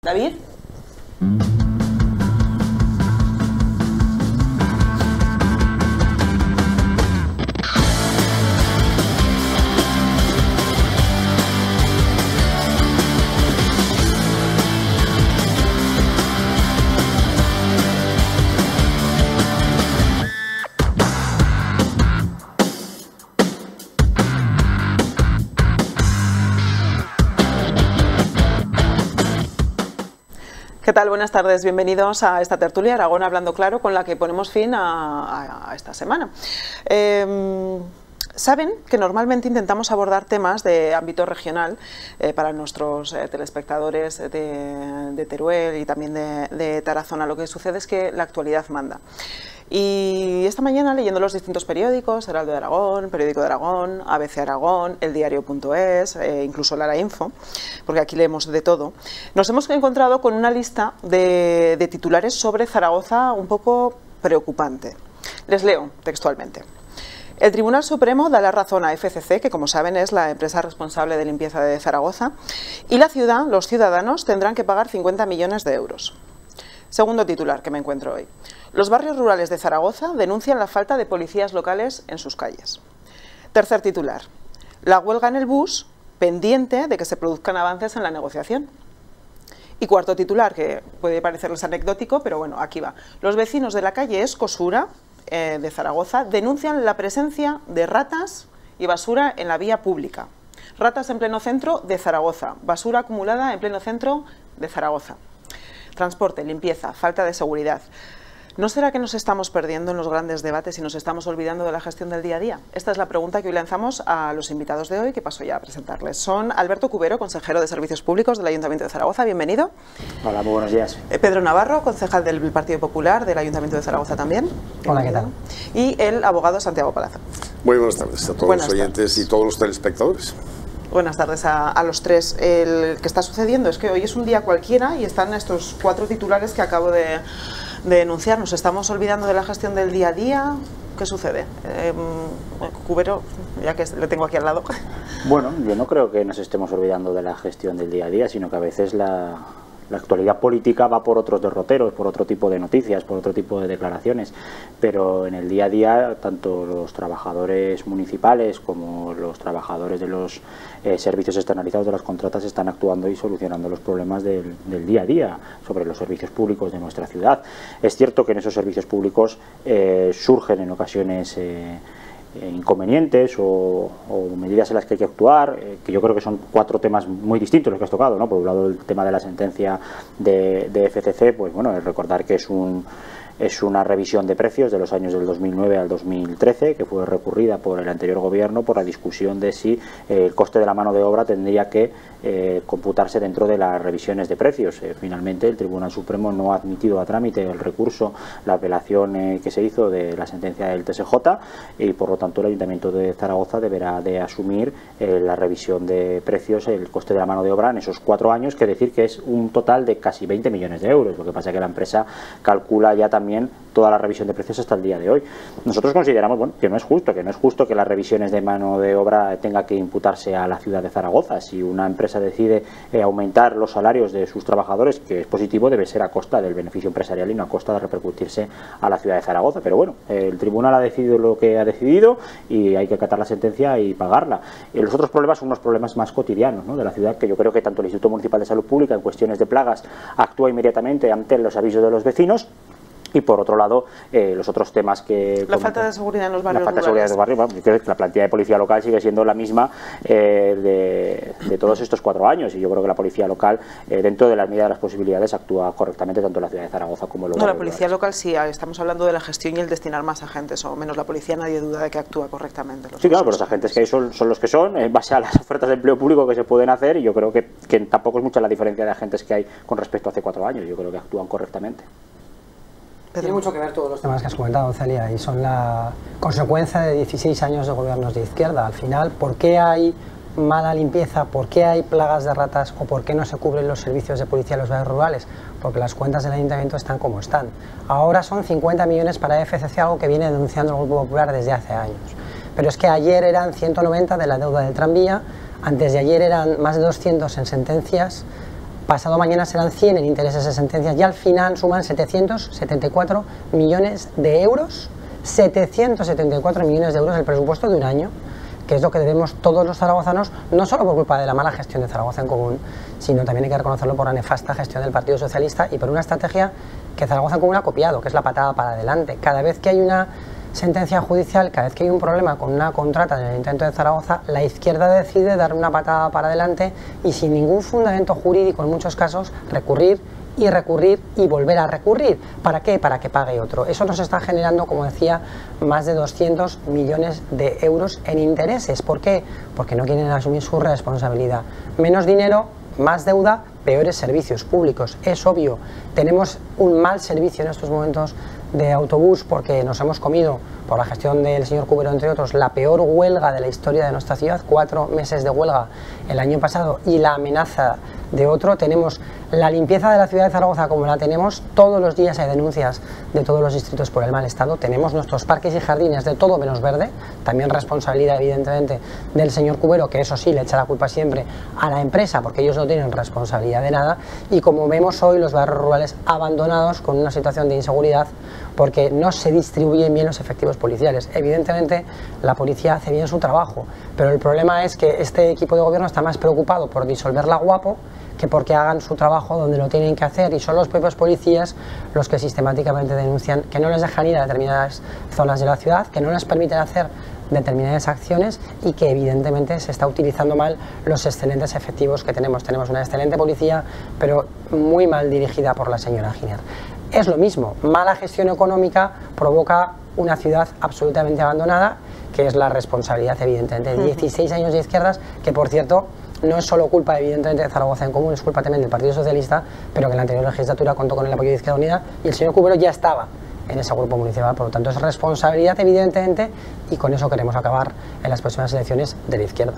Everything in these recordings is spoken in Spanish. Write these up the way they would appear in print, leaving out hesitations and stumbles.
David. ¿Qué tal? Buenas tardes, bienvenidos a esta tertulia Aragón Hablando Claro, con la que ponemos fin a esta semana. Saben que normalmente intentamos abordar temas de ámbito regional para nuestros telespectadores de Teruel y también de Tarazona. Lo que sucede es que la actualidad manda. Y esta mañana, leyendo los distintos periódicos, Heraldo de Aragón, Periódico de Aragón, ABC Aragón, eldiario.es, incluso Lara Info, porque aquí leemos de todo, nos hemos encontrado con una lista de titulares sobre Zaragoza un poco preocupante. Les leo textualmente. El Tribunal Supremo da la razón a FCC, que como saben es la empresa responsable de limpieza de Zaragoza, y la ciudad, los ciudadanos, tendrán que pagar 50 millones de euros. Segundo titular que me encuentro hoy. Los barrios rurales de Zaragoza denuncian la falta de policías locales en sus calles. Tercer titular. La huelga en el bus, pendiente de que se produzcan avances en la negociación. Y cuarto titular, que puede parecerles anecdótico, pero bueno, aquí va. Los vecinos de la calle Escosura, de Zaragoza, denuncian la presencia de ratas y basura en la vía pública. Ratas en pleno centro de Zaragoza, basura acumulada en pleno centro de Zaragoza. Transporte, limpieza, falta de seguridad. ¿No será que nos estamos perdiendo en los grandes debates y nos estamos olvidando de la gestión del día a día? Esta es la pregunta que hoy lanzamos a los invitados de hoy, que paso ya a presentarles. Son Alberto Cubero, consejero de Servicios Públicos del Ayuntamiento de Zaragoza, bienvenido. Hola, muy buenos días. Pedro Navarro, concejal del Partido Popular del Ayuntamiento de Zaragoza también. Hola, ¿qué tal? Y el abogado Santiago Palazo. Muy buenas tardes a todos los oyentes y todos los telespectadores. Buenas tardes a los tres. El que está sucediendo es que hoy es un día cualquiera y están estos cuatro titulares que acabo de enunciar. Nos estamos olvidando de la gestión del día a día. ¿Qué sucede? Cubero, ya que le tengo aquí al lado. Bueno, yo no creo que nos estemos olvidando de la gestión del día a día, sino que a veces la actualidad política va por otros derroteros, por otro tipo de noticias, por otro tipo de declaraciones, pero en el día a día tanto los trabajadores municipales como los trabajadores de los servicios externalizados de las contratas están actuando y solucionando los problemas del día a día sobre los servicios públicos de nuestra ciudad. Es cierto que en esos servicios públicos surgen en ocasiones inconvenientes o medidas en las que hay que actuar, que yo creo que son cuatro temas muy distintos los que has tocado, ¿no? Por un lado el tema de la sentencia de FCC, pues bueno, es recordar que es una revisión de precios de los años del 2009 al 2013 que fue recurrida por el anterior gobierno por la discusión de si el coste de la mano de obra tendría que computarse dentro de las revisiones de precios. Finalmente el Tribunal Supremo no ha admitido a trámite el recurso, la apelación que se hizo de la sentencia del TSJ y por lo tanto el Ayuntamiento de Zaragoza deberá de asumir la revisión de precios, el coste de la mano de obra en esos 4 años, que decir que es un total de casi 20 millones de euros. Lo que pasa es que la empresa calcula ya también toda la revisión de precios hasta el día de hoy. Nosotros consideramos que no es justo que las revisiones de mano de obra tenga que imputarse a la ciudad de Zaragoza. Si una empresa decide aumentar los salarios de sus trabajadores, que es positivo, debe ser a costa del beneficio empresarial y no a costa de repercutirse a la ciudad de Zaragoza. Pero bueno, el tribunal ha decidido lo que ha decidido y hay que acatar la sentencia y pagarla. Los otros problemas son unos problemas más cotidianos, ¿no?, de la ciudad, que yo creo que tanto el Instituto Municipal de Salud Pública en cuestiones de plagas actúa inmediatamente ante los avisos de los vecinos. Y por otro lado, los otros temas que... La falta de seguridad en los barrios rurales. La falta de seguridad en los barrios, bueno, yo creo que la plantilla de policía local sigue siendo la misma de todos estos 4 años. Y yo creo que la policía local, dentro de la medida de las posibilidades, actúa correctamente tanto en la ciudad de Zaragoza como en los barrios la policía local sí, estamos hablando de la gestión y el destinar más agentes, o menos la policía, nadie duda de que actúa correctamente. Sí, claro, pero los agentes que hay son los que son, en base a las ofertas de empleo público que se pueden hacer, y yo creo que tampoco es mucha la diferencia de agentes que hay con respecto a hace 4 años. Yo creo que actúan correctamente. Tiene mucho que ver todos los temas que has comentado, Celia, y son la consecuencia de 16 años de gobiernos de izquierda. Al final, ¿por qué hay mala limpieza? ¿Por qué hay plagas de ratas? ¿O por qué no se cubren los servicios de policía en los barrios rurales? Porque las cuentas del ayuntamiento están como están. Ahora son 50 millones para FCC, algo que viene denunciando el Grupo Popular desde hace años. Pero es que ayer eran 190 de la deuda del tranvía, antes de ayer eran más de 200 en sentencias pasado mañana serán 100 en intereses de sentencias y al final suman 774 millones de euros, 774 millones de euros el presupuesto de un año, que es lo que debemos todos los zaragozanos, no solo por culpa de la mala gestión de Zaragoza en Común, sino también hay que reconocerlo por la nefasta gestión del Partido Socialista y por una estrategia que Zaragoza en Común ha copiado, que es la patada para adelante. Cada vez que hay una sentencia judicial, cada vez que hay un problema con una contrata en el Ayuntamiento de Zaragoza, la izquierda decide dar una patada para adelante y sin ningún fundamento jurídico en muchos casos recurrir y volver a recurrir. ¿Para qué? Para que pague otro. Eso nos está generando, como decía, más de 200 millones de euros en intereses. ¿Por qué? Porque no quieren asumir su responsabilidad. Menos dinero, más deuda, peores servicios públicos. Es obvio, tenemos un mal servicio en estos momentos de autobús porque nos hemos comido, por la gestión del señor Cubero entre otros, la peor huelga de la historia de nuestra ciudad, 4 meses de huelga el año pasado y la amenaza de otro. Tenemos la limpieza de la ciudad de Zaragoza como la tenemos, todos los días hay denuncias de todos los distritos por el mal estado, tenemos nuestros parques y jardines de todo menos verde, también responsabilidad evidentemente del señor Cubero, que eso sí le echa la culpa siempre a la empresa porque ellos no tienen responsabilidad de nada, y como vemos hoy los barrios rurales abandonados con una situación de inseguridad porque no se distribuyen bien los efectivos policiales. Evidentemente la policía hace bien su trabajo, pero el problema es que este equipo de gobierno está más preocupado por disolverla guapo que porque hagan su trabajo donde lo tienen que hacer, y son los propios policías los que sistemáticamente denuncian que no les dejan ir a determinadas zonas de la ciudad, que no les permiten hacer determinadas acciones y que evidentemente se está utilizando mal los excelentes efectivos que tenemos. Tenemos una excelente policía, pero muy mal dirigida por la señora Giner. Es lo mismo, mala gestión económica provoca una ciudad absolutamente abandonada, que es la responsabilidad evidentemente de 16 años de izquierdas, que por cierto no es solo culpa evidentemente de Zaragoza en Común, es culpa también del Partido Socialista, pero que en la anterior legislatura contó con el apoyo de Izquierda Unida y el señor Cubero ya estaba en ese grupo municipal, por lo tanto es responsabilidad evidentemente, y con eso queremos acabar en las próximas elecciones de la izquierda.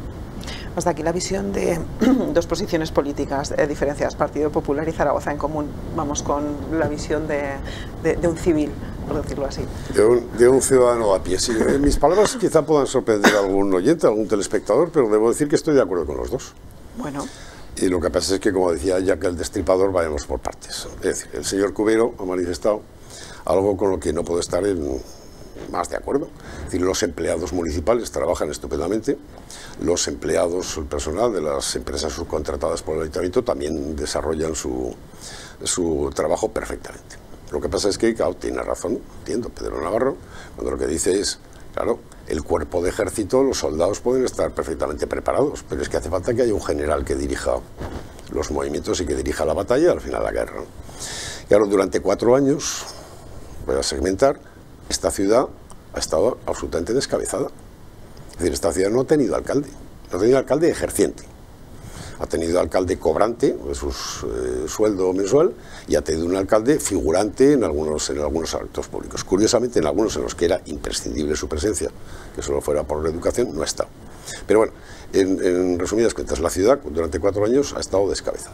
Hasta aquí la visión de dos posiciones políticas diferenciadas, Partido Popular y Zaragoza en Común. Vamos con la visión de un civil, por decirlo así. De un ciudadano a pie. Sí, mis palabras quizá puedan sorprender a algún oyente, a algún telespectador, pero debo decir que estoy de acuerdo con los dos. Bueno. Y lo que pasa es que, como decía Jack el Destripador, vayamos por partes. Es decir, el señor Cubero ha manifestado algo con lo que no puedo estar más de acuerdo. Es decir, los empleados municipales trabajan estupendamente, los empleados, el personal de las empresas subcontratadas por el ayuntamiento también desarrollan su trabajo perfectamente. Lo que pasa es que, claro, tiene razón, entiendo, Pedro Navarro, cuando lo que dice es, claro, el cuerpo de ejército, los soldados pueden estar perfectamente preparados, pero es que hace falta que haya un general que dirija los movimientos y que dirija la batalla y al final la guerra. Claro, durante 4 años, voy a segmentar, esta ciudad ha estado absolutamente descabezada. Es decir, esta ciudad no ha tenido alcalde, no ha tenido alcalde ejerciente. Ha tenido alcalde cobrante de su sueldo mensual y ha tenido un alcalde figurante en algunos actos públicos. Curiosamente, en algunos en los que era imprescindible su presencia, que solo fuera por la educación, no ha estado. Pero bueno, en resumidas cuentas, la ciudad durante 4 años ha estado descabezada.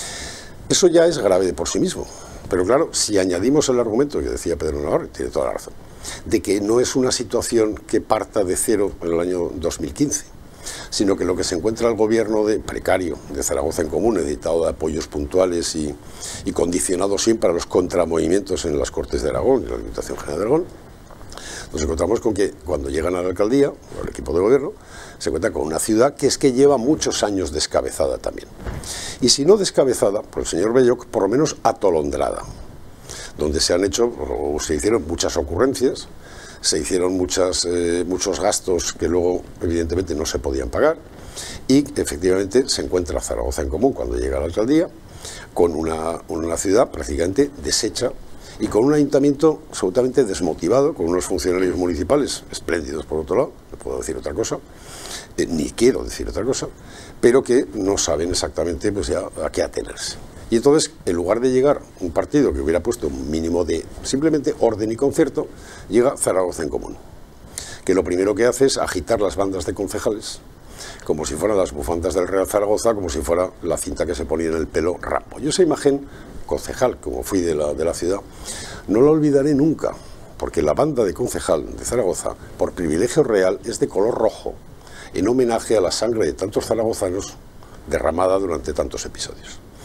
Eso ya es grave de por sí mismo. Pero claro, si añadimos el argumento que decía Pedro Navarro, y tiene toda la razón, de que no es una situación que parta de cero en el año 2015, sino que lo que se encuentra el gobierno precario de Zaragoza en Común, editado de apoyos puntuales y condicionado siempre a los contramovimientos en las Cortes de Aragón y la Diputación General de Aragón, nos encontramos con que cuando llegan a la alcaldía, o el equipo de gobierno, se encuentra con una ciudad que es que lleva muchos años descabezada también. Y si no descabezada, por el señor Belloc, por lo menos atolondrada, donde se han hecho, o se hicieron muchas ocurrencias, se hicieron muchos gastos que luego evidentemente no se podían pagar, y efectivamente se encuentra Zaragoza en Común cuando llega a la alcaldía con una ciudad prácticamente deshecha y con un ayuntamiento absolutamente desmotivado, con unos funcionarios municipales espléndidos por otro lado, no puedo decir otra cosa, ni quiero decir otra cosa, pero que no saben exactamente pues ya a qué atenerse. Y entonces, en lugar de llegar un partido que hubiera puesto un mínimo de simplemente orden y concierto, llega Zaragoza en Común, que lo primero que hace es agitar las bandas de concejales, como si fueran las bufandas del Real Zaragoza, como si fuera la cinta que se ponía en el pelo Rambo. Yo esa imagen, concejal, como fui de la ciudad, no la olvidaré nunca, porque la banda de concejal de Zaragoza, por privilegio real, es de color rojo, en homenaje a la sangre de tantos zaragozanos derramada durante tantos episodios.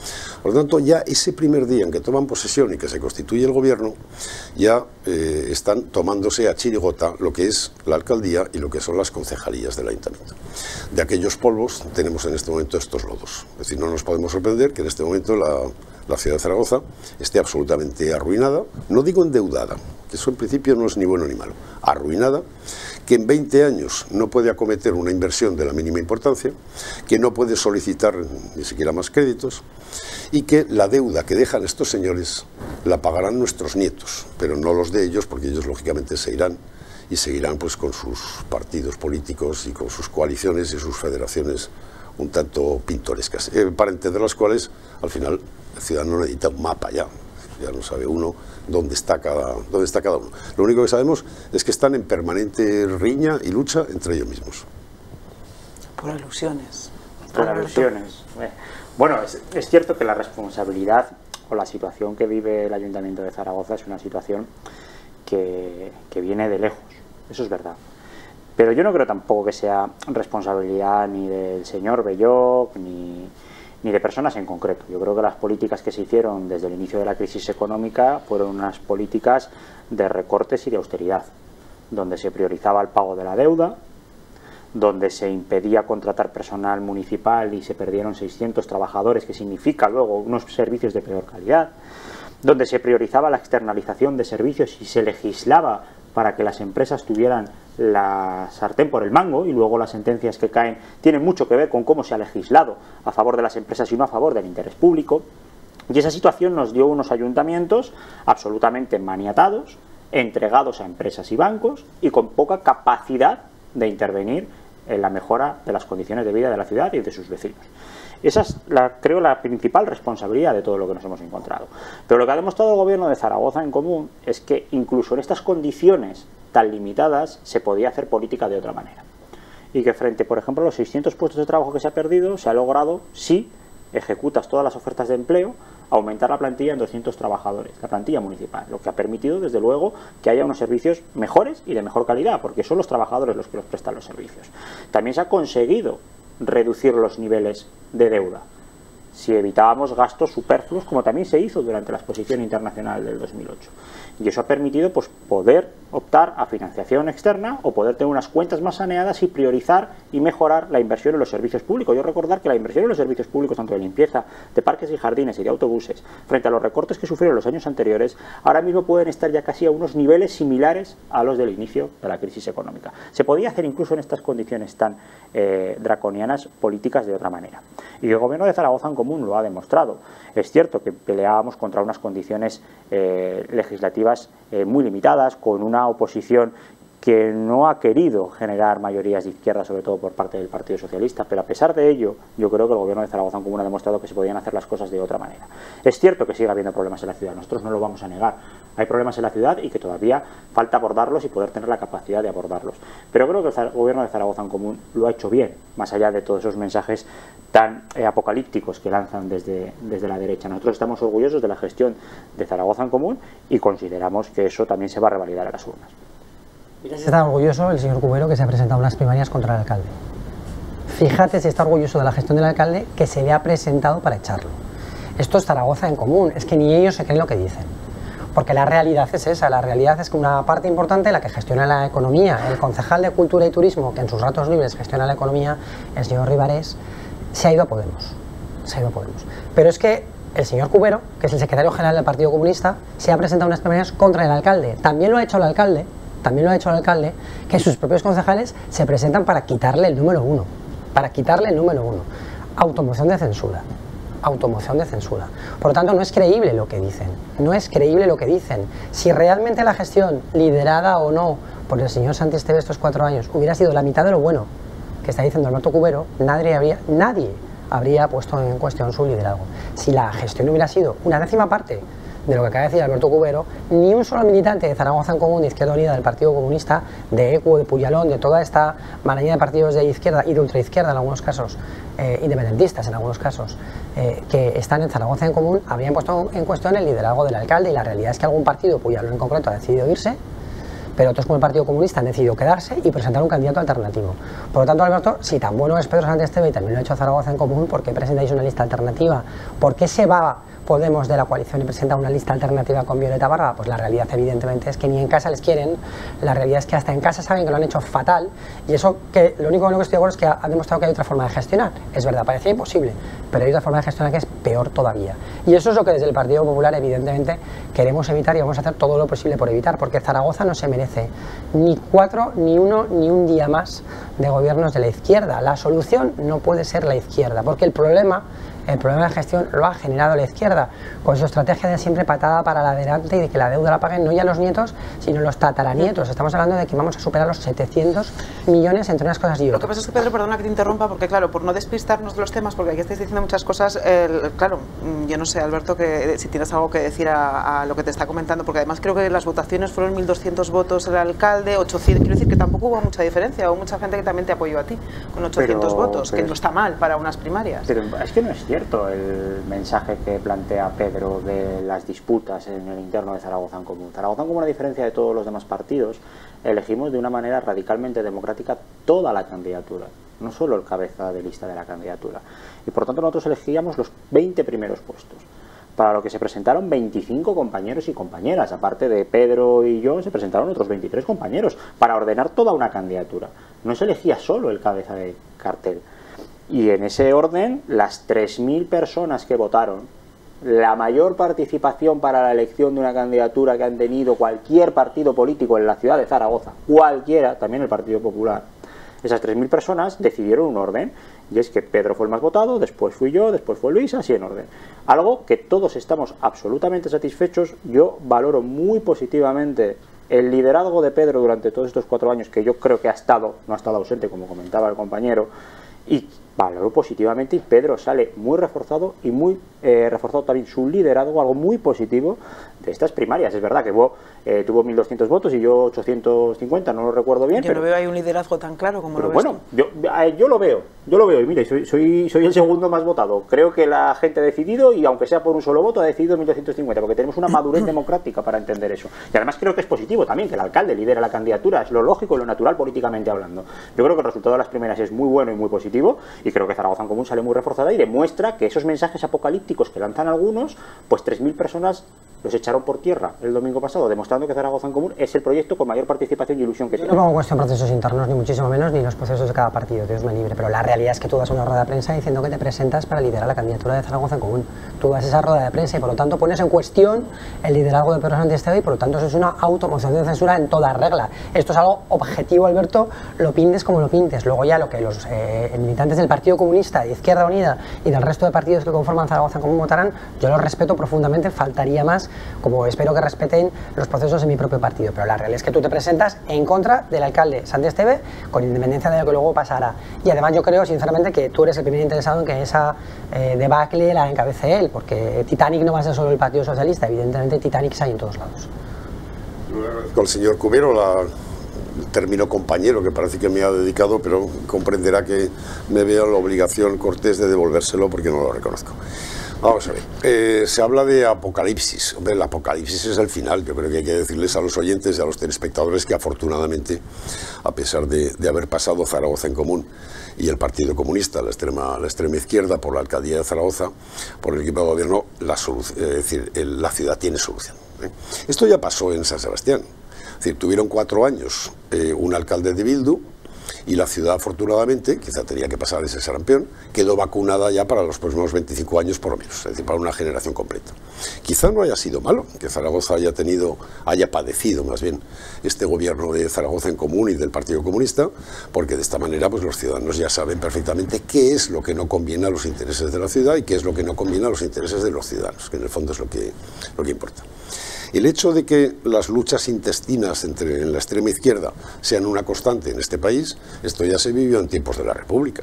Por lo tanto, ya ese primer día en que toman posesión y que se constituye el gobierno, ya están tomándose a chirigota lo que es la alcaldía y lo que son las concejalías del ayuntamiento. De aquellos polvos tenemos en este momento estos lodos. Es decir, no nos podemos sorprender que en este momento la ciudad de Zaragoza esté absolutamente arruinada, no digo endeudada, que eso en principio no es ni bueno ni malo, arruinada, que en 20 años no puede acometer una inversión de la mínima importancia, que no puede solicitar ni siquiera más créditos y que la deuda que dejan estos señores la pagarán nuestros nietos, pero no los de ellos, porque ellos lógicamente se irán y seguirán pues con sus partidos políticos y con sus coaliciones y sus federaciones un tanto pintorescas, para entender las cuales al final el ciudadano necesita un mapa ya no sabe uno dónde está cada uno. Lo único que sabemos es que están en permanente riña y lucha entre ellos mismos. Por alusiones. Por alusiones. Bueno, es cierto que la responsabilidad o la situación que vive el Ayuntamiento de Zaragoza es una situación que viene de lejos, eso es verdad. Pero yo no creo tampoco que sea responsabilidad ni del señor Belloc ni de personas en concreto. Yo creo que las políticas que se hicieron desde el inicio de la crisis económica fueron unas políticas de recortes y de austeridad, donde se priorizaba el pago de la deuda, donde se impedía contratar personal municipal y se perdieron 600 trabajadores, que significa luego unos servicios de peor calidad, donde se priorizaba la externalización de servicios y se legislaba para que las empresas tuvieran la sartén por el mango, y luego las sentencias que caen tienen mucho que ver con cómo se ha legislado a favor de las empresas y no a favor del interés público. Y esa situación nos dio unos ayuntamientos absolutamente maniatados, entregados a empresas y bancos y con poca capacidad de intervenir en la mejora de las condiciones de vida de la ciudad y de sus vecinos. Esa es, creo, la principal responsabilidad de todo lo que nos hemos encontrado. Pero lo que ha demostrado el gobierno de Zaragoza en Común es que incluso en estas condiciones tan limitadas se podía hacer política de otra manera. Y que frente, por ejemplo, a los 600 puestos de trabajo que se ha perdido, se ha logrado, si ejecutas todas las ofertas de empleo, aumentar la plantilla en 200 trabajadores, la plantilla municipal, lo que ha permitido, desde luego, que haya unos servicios mejores y de mejor calidad, porque son los trabajadores los que los prestan los servicios. También se ha conseguido reducir los niveles de deuda, si evitábamos gastos superfluos, como también se hizo durante la exposición internacional del 2008. Y eso ha permitido pues poder optar a financiación externa o poder tener unas cuentas más saneadas y priorizar y mejorar la inversión en los servicios públicos. Yo recordar que la inversión en los servicios públicos, tanto de limpieza, de parques y jardines y de autobuses, frente a los recortes que sufrieron los años anteriores, ahora mismo pueden estar ya casi a unos niveles similares a los del inicio de la crisis económica. Se podía hacer incluso en estas condiciones tan draconianas políticas de otra manera. Y el gobierno de Zaragoza en Común lo ha demostrado. Es cierto que peleábamos contra unas condiciones legislativas muy limitadas, con una oposición que no ha querido generar mayorías de izquierda, sobre todo por parte del Partido Socialista, pero a pesar de ello, yo creo que el gobierno de Zaragoza en Común ha demostrado que se podían hacer las cosas de otra manera. Es cierto que sigue habiendo problemas en la ciudad, nosotros no lo vamos a negar. Hay problemas en la ciudad y que todavía falta abordarlos y poder tener la capacidad de abordarlos. Pero creo que el gobierno de Zaragoza en Común lo ha hecho bien, más allá de todos esos mensajes tan apocalípticos que lanzan desde la derecha. Nosotros estamos orgullosos de la gestión de Zaragoza en Común y consideramos que eso también se va a revalidar a las urnas. Está orgulloso el señor Cubero, que se ha presentado unas primarias contra el alcalde. Fíjate si está orgulloso de la gestión del alcalde, que se le ha presentado para echarlo. Esto es Zaragoza en Común, es que ni ellos se creen lo que dicen. Porque la realidad es esa, la realidad es que una parte importante, la que gestiona la economía, el concejal de Cultura y Turismo, que en sus ratos libres gestiona la economía, el señor Ribarés, se ha ido a Podemos. Se ha ido a Podemos. Pero es que el señor Cubero, que es el secretario general del Partido Comunista, se ha presentado unas primarias contra el alcalde. También lo ha hecho el alcalde, que sus propios concejales se presentan para quitarle el número uno. Para quitarle el número uno. Automoción de censura. Automoción de censura. Por lo tanto, no es creíble lo que dicen. No es creíble lo que dicen. Si realmente la gestión, liderada o no por el señor Santi Esteve estos 4 años, hubiera sido la mitad de lo bueno que está diciendo Alberto Cubero, nadie habría puesto en cuestión su liderazgo. Si la gestión hubiera sido una décima parte de lo que acaba de decir Alberto Cubero, ni un solo militante de Zaragoza en Común, de Izquierda Unida, del Partido Comunista, de ECU, de Puyalón, de toda esta maraña de partidos de izquierda y de ultraizquierda en algunos casos, independentistas en algunos casos, que están en Zaragoza en Común, habrían puesto en cuestión el liderazgo del alcalde. Y la realidad es que algún partido, Puyalón en concreto, ha decidido irse, pero otros como el Partido Comunista han decidido quedarse y presentar un candidato alternativo. Por lo tanto, Alberto, si tan bueno es Pedro Sánchez Esteve y también lo ha hecho Zaragoza en Común, ¿por qué presentáis una lista alternativa? ¿Por qué se va Podemos de la coalición y presenta una lista alternativa con Violeta Barba? Pues la realidad evidentemente es que ni en casa les quieren, la realidad es que hasta en casa saben que lo han hecho fatal, y eso que lo único con lo que estoy de acuerdo es que ha demostrado que hay otra forma de gestionar. Es verdad, parecía imposible, pero hay otra forma de gestionar que es peor todavía. Y eso es lo que desde el Partido Popular evidentemente queremos evitar y vamos a hacer todo lo posible por evitar, porque Zaragoza no se merece ni 4, ni 1, ni un día más de gobiernos de la izquierda. La solución no puede ser la izquierda, porque el problema de gestión lo ha generado la izquierda, con su estrategia de siempre patada para adelante y de que la deuda la paguen no ya los nietos, sino los tataranietos. Estamos hablando de que vamos a superar los 700 millones entre unas cosas y otras. Lo que pasa es que, Pedro, perdona que te interrumpa, porque claro, por no despistarnos de los temas, porque aquí estáis diciendo muchas cosas, claro, yo no sé, Alberto, que si tienes algo que decir a lo que te está comentando, porque además creo que las votaciones fueron 1.200 votos el alcalde, 800, quiero decir que tampoco hubo mucha diferencia, hubo mucha gente que también te apoyó a ti, con 800 votos, que no está mal para unas primarias. Pero es que no es cierto el mensaje que plantea Pedro de las disputas en el interno de Zaragoza en Común. Zaragoza en Común, a diferencia de todos los demás partidos, elegimos de una manera radicalmente democrática toda la candidatura, no solo el cabeza de lista de la candidatura. Y por tanto nosotros elegíamos los 20 primeros puestos, para lo que se presentaron 25 compañeros y compañeras. Aparte de Pedro y yo, se presentaron otros 23 compañeros para ordenar toda una candidatura. No se elegía solo el cabeza de cartel. Y en ese orden, las 3.000 personas que votaron, la mayor participación para la elección de una candidatura que han tenido cualquier partido político en la ciudad de Zaragoza, cualquiera, también el Partido Popular, esas 3.000 personas decidieron un orden, y es que Pedro fue el más votado, después fui yo, después fue Luis, así en orden. Algo que todos estamos absolutamente satisfechos. Yo valoro muy positivamente el liderazgo de Pedro durante todos estos 4 años, que yo creo que no ha estado ausente, como comentaba el compañero, y valoró positivamente, y Pedro sale muy reforzado y muy reforzado también su liderazgo, algo muy positivo de estas primarias. Es verdad que tuvo 1.200 votos y yo 850, no lo recuerdo bien. Yo no veo ahí un liderazgo tan claro como lo ves. Bueno, yo lo veo, y mire, soy el segundo más votado. Creo que la gente ha decidido, y aunque sea por un solo voto, ha decidido 1.250, porque tenemos una madurez democrática para entender eso. Y además creo que es positivo también que el alcalde lidera la candidatura, es lo lógico y lo natural políticamente hablando. Yo creo que el resultado de las primeras es muy bueno y muy positivo, y creo que Zaragoza en Común sale muy reforzada y demuestra que esos mensajes apocalípticos que lanzan algunos, pues 3.000 personas los echaron por tierra el domingo pasado, demostrando que Zaragoza en Común es el proyecto con mayor participación y ilusión que tiene. No pongo en cuestión procesos internos, ni muchísimo menos, ni los procesos de cada partido, Dios me libre, pero la realidad es que tú das una rueda de prensa diciendo que te presentas para liderar la candidatura de Zaragoza en Común. Tú das esa rueda de prensa y por lo tanto pones en cuestión el liderazgo de Pedro Sánchez Esteve, y por lo tanto eso es una automoción de censura en toda regla. Esto es algo objetivo, Alberto, lo pintes como lo pintes. Luego ya lo que los militantes del Partido Comunista, de Izquierda Unida y del resto de partidos que conforman Zaragoza en Común votarán, yo los respeto profundamente, faltaría más, como espero que respeten los procesos de mi propio partido, pero la realidad es que tú te presentas en contra del alcalde Sánchez Esteve, con independencia de lo que luego pasará. Y además yo creo sinceramente que tú eres el primer interesado en que esa debacle la encabece él, porque Titanic no va a ser solo el Partido Socialista, evidentemente Titanic hay en todos lados. Con el señor Cubero, el término compañero, que parece que me ha dedicado, pero comprenderá que me veo la obligación cortés de devolvérselo porque no lo reconozco. Vamos a ver, se habla de apocalipsis. Hombre, el apocalipsis es el final. Yo creo que hay que decirles a los oyentes y a los telespectadores que afortunadamente, a pesar de haber pasado Zaragoza en Común y el Partido Comunista, la extrema izquierda, por la alcaldía de Zaragoza, por el equipo de gobierno, la ciudad tiene solución. Esto ya pasó en San Sebastián. Es decir, tuvieron 4 años un alcalde de Bildu, y la ciudad, afortunadamente, quizá tenía que pasar ese sarampión, quedó vacunada ya para los próximos 25 años por lo menos, es decir, para una generación completa. Quizá no haya sido malo que Zaragoza haya padecido más bien este gobierno de Zaragoza en Común y del Partido Comunista, porque de esta manera pues los ciudadanos ya saben perfectamente qué es lo que no conviene a los intereses de la ciudad y qué es lo que no conviene a los intereses de los ciudadanos, que en el fondo es lo que importa. El hecho de que las luchas intestinas en la extrema izquierda sean una constante en este país, esto ya se vivió en tiempos de la República.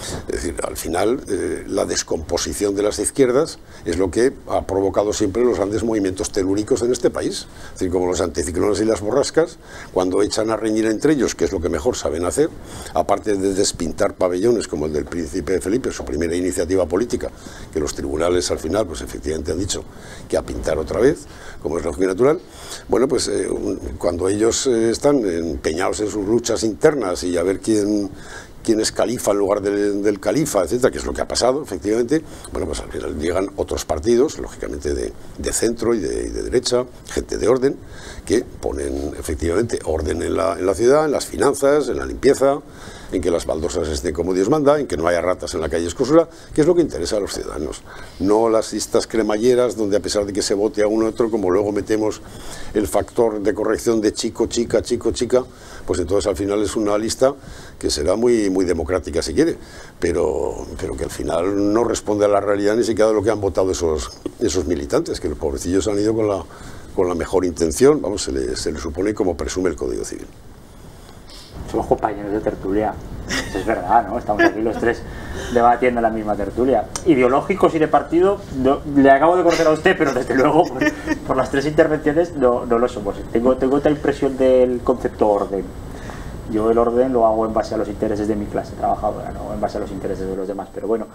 Es decir, al final la descomposición de las izquierdas es lo que ha provocado siempre los grandes movimientos telúricos en este país. Es decir, como los anticiclones y las borrascas, cuando echan a reñir entre ellos, que es lo que mejor saben hacer, aparte de despintar pabellones como el del príncipe Felipe, su primera iniciativa política, que los tribunales al final pues efectivamente han dicho que a pintar otra vez, como es lógico y natural. Bueno, pues cuando ellos están empeñados en sus luchas internas y a ver quién es califa en lugar del califa, etcétera, que es lo que ha pasado, efectivamente, bueno, pues al final llegan otros partidos, lógicamente de centro y de derecha, gente de orden, que ponen efectivamente orden en la ciudad, en las finanzas, en la limpieza, en que las baldosas estén como Dios manda, en que no haya ratas en la calle Escosura, que es lo que interesa a los ciudadanos. No las listas cremalleras donde a pesar de que se vote a uno u otro, como luego metemos el factor de corrección de chico, chica, pues entonces al final es una lista que será muy democrática si quiere, pero que al final no responde a la realidad ni siquiera de lo que han votado esos militantes, que los pobrecillos han ido con la mejor intención, vamos, se le supone como presume el Código Civil. Somos compañeros de tertulia, eso es verdad, ¿no? Estamos aquí los tres debatiendo la misma tertulia. Ideológicos y de partido, le acabo de conocer a usted, pero desde luego, por las tres intervenciones, no lo somos. Tengo esta impresión del concepto orden. Yo el orden lo hago en base a los intereses de mi clase trabajadora, no en base a los intereses de los demás, pero bueno.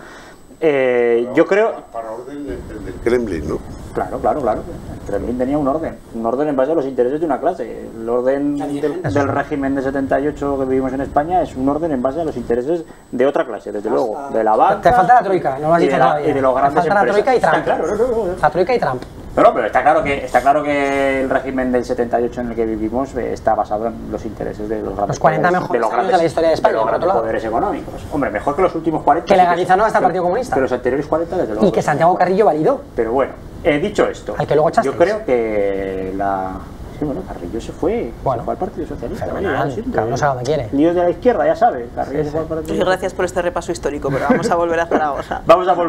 Yo creo... Para orden del Kremlin, ¿no? Claro. El Kremlin tenía un orden en base a los intereses de una clase. El orden del régimen de 78 que vivimos en España es un orden en base a los intereses de otra clase, desde luego, de la banca. Te falta la troika, no lo has dicho todavía. Y de los grandes Te falta la troika y Trump. Claro. La troika y Trump. Pero está claro que el régimen del 78 en el que vivimos está basado en los intereses de los grandes los 40 mejores años de la historia de España, de los grandes poderes económicos. Hombre, mejor que los últimos 40. Que legalizan hasta el Partido Comunista. Que los anteriores 40, desde luego. Y que Santiago Carrillo validó. Pero bueno, dicho esto, al que luego echasteis. yo creo que Carrillo se fue al Partido Socialista. Cada uno sabe dónde quiere. Líos de la izquierda, ya sabe. Carrillo se fue al Partido Socialista. Gracias por este repaso histórico, pero vamos a volver a Zaragoza.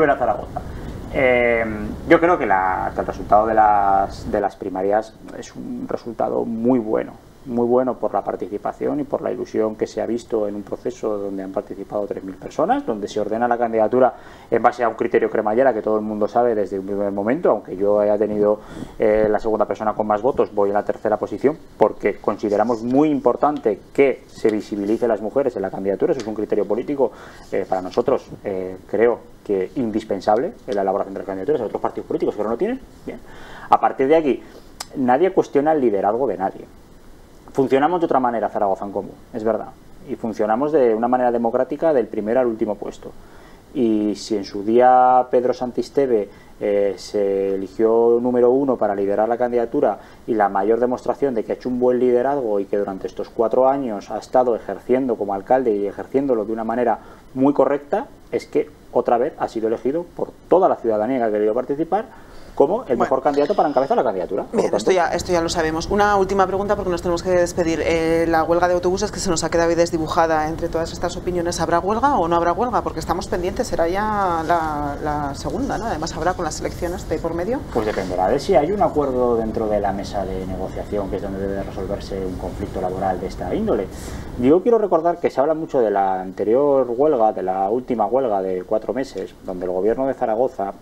Yo creo que el resultado de las primarias es un resultado muy bueno por la participación y por la ilusión que se ha visto en un proceso donde han participado 3.000 personas, donde se ordena la candidatura en base a un criterio cremallera que todo el mundo sabe desde un primer momento, aunque yo haya tenido la segunda persona con más votos, voy en la tercera posición, porque consideramos muy importante que se visibilice a las mujeres en la candidatura. Eso es un criterio político para nosotros, creo que indispensable en la elaboración de las candidaturas. Hay otros partidos políticos que no lo tienen. Bien. A partir de aquí, nadie cuestiona el liderazgo de nadie. Funcionamos de otra manera Zaragoza en Común, es verdad, y funcionamos de una manera democrática del primer al último puesto. Y si en su día Pedro Santisteve se eligió número 1 para liderar la candidatura, y la mayor demostración de que ha hecho un buen liderazgo y que durante estos 4 años ha estado ejerciendo como alcalde y ejerciéndolo de una manera muy correcta, es que otra vez ha sido elegido por toda la ciudadanía que ha querido participar como el mejor candidato para encabezar la candidatura. Bien, esto ya lo sabemos. Una última pregunta porque nos tenemos que despedir. La huelga de autobuses que se nos ha quedado ahí desdibujada entre todas estas opiniones, ¿habrá huelga o no habrá huelga? Porque estamos pendientes, será ya la segunda, ¿no? Además habrá con las elecciones de por medio. Pues dependerá de si hay un acuerdo dentro de la mesa de negociación, que es donde debe resolverse un conflicto laboral de esta índole. Yo quiero recordar que se habla mucho de la anterior huelga, de la última huelga de 4 meses, donde el gobierno de Zaragoza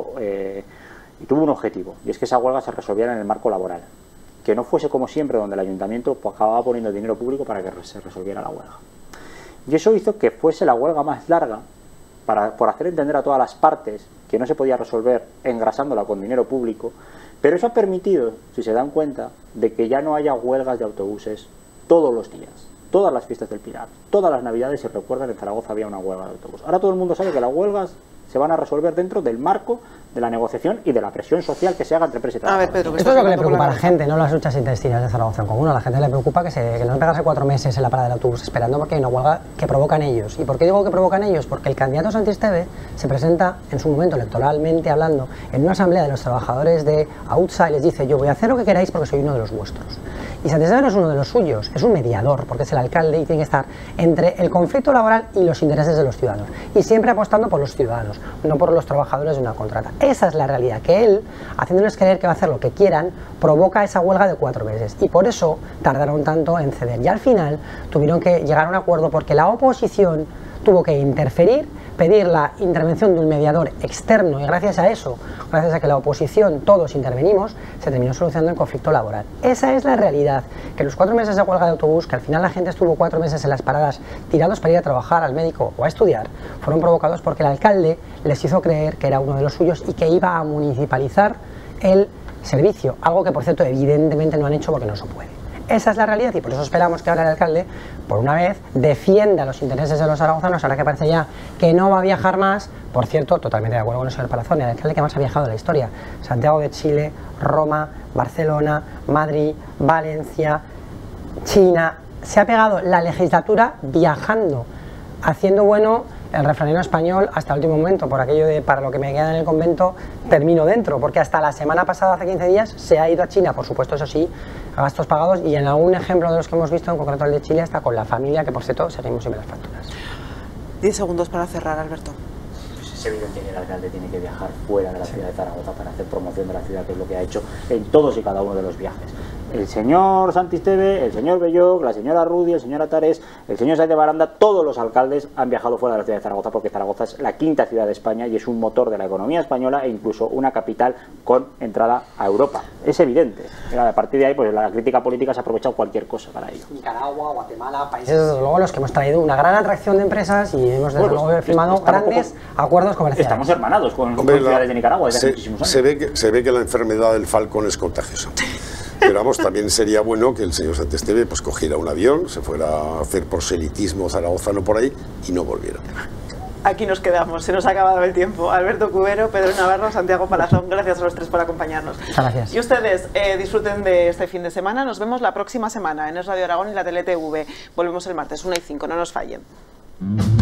y tuvo un objetivo, y es que esa huelga se resolviera en el marco laboral, que no fuese como siempre donde el ayuntamiento acababa poniendo dinero público para que se resolviera la huelga. Y eso hizo que fuese la huelga más larga, por hacer entender a todas las partes que no se podía resolver engrasándola con dinero público, pero eso ha permitido, si se dan cuenta, de que ya no haya huelgas de autobuses todos los días. Todas las fiestas del Pilar, todas las navidades, se recuerdan, en Zaragoza había una huelga de autobús. Ahora todo el mundo sabe que las huelgas se van a resolver dentro del marco de la negociación y de la presión social que se haga entre empresa y trabajadores. Esto es lo que le preocupa a la gente, no las luchas intestinas de Zaragoza en Común. A la gente le preocupa que no pegarse 4 meses en la parada del autobús esperando porque hay una huelga que provocan ellos. ¿Y por qué digo que provocan ellos? Porque el candidato Santisteve se presenta en su momento electoralmente hablando en una asamblea de los trabajadores de AUTSA y les dice: yo voy a hacer lo que queráis porque soy uno de los vuestros. Y Santisteve no es uno de los suyos, es un mediador, porque es el alcalde y tiene que estar entre el conflicto laboral y los intereses de los ciudadanos. Y siempre apostando por los ciudadanos, no por los trabajadores de una contrata. Esa es la realidad, que él, haciéndoles creer que va a hacer lo que quieran, provoca esa huelga de 4 meses. Y por eso tardaron tanto en ceder. Y al final tuvieron que llegar a un acuerdo porque la oposición tuvo que interferir, pedir la intervención de un mediador externo y gracias a eso, gracias a que la oposición todos intervenimos, se terminó solucionando el conflicto laboral. Esa es la realidad, que los 4 meses de huelga de autobús, que al final la gente estuvo 4 meses en las paradas tirados para ir a trabajar, al médico o a estudiar, fueron provocados porque el alcalde les hizo creer que era uno de los suyos y que iba a municipalizar el servicio, algo que por cierto evidentemente no han hecho porque no se puede. Esa es la realidad y por eso esperamos que ahora el alcalde, por una vez, defienda los intereses de los zaragozanos, ahora que parece ya que no va a viajar más. Por cierto, totalmente de acuerdo con el señor Palazón, el alcalde que más ha viajado en la historia: Santiago de Chile, Roma, Barcelona, Madrid, Valencia, China. Se ha pegado la legislatura viajando, haciendo bueno el refranero español hasta el último momento, por aquello de para lo que me queda en el convento termino dentro, porque hasta la semana pasada, hace 15 días, se ha ido a China, por supuesto, eso sí, a gastos pagados, y en algún ejemplo de los que hemos visto, en concreto el de Chile, está con la familia, que por cierto seguimos sin ver las facturas. 10 segundos para cerrar, Alberto. Pues es evidente que el alcalde tiene que viajar fuera de la ciudad de Zaragoza para hacer promoción de la ciudad, que es lo que ha hecho en todos y cada uno de los viajes. El señor Santisteve, el señor Belloc, la señora Rudi, el señor Atares, el señor Sáenz de Baranda, todos los alcaldes han viajado fuera de la ciudad de Zaragoza, porque Zaragoza es la 5ª ciudad de España y es un motor de la economía española e incluso una capital con entrada a Europa. Es evidente. A partir de ahí, pues la crítica política se ha aprovechado cualquier cosa para ello. Nicaragua, Guatemala, países desde luego los que hemos traído una gran atracción de empresas y hemos desde luego firmado grandes acuerdos comerciales. Estamos hermanados con ciudades de Nicaragua desde hace muchísimos años. Se ve que la enfermedad del falcón es contagiosa. Pero vamos, también sería bueno que el señor Santisteve pues cogiera un avión, se fuera a hacer proselitismo zaragozano por ahí y no volviera. Aquí nos quedamos, se nos ha acabado el tiempo. Alberto Cubero, Pedro Navarro, Santiago Palazón, gracias a los 3 por acompañarnos. Muchas gracias. Y ustedes disfruten de este fin de semana. Nos vemos la próxima semana en Es Radio Aragón y la TeleTV. Volvemos el martes 1:05, no nos fallen.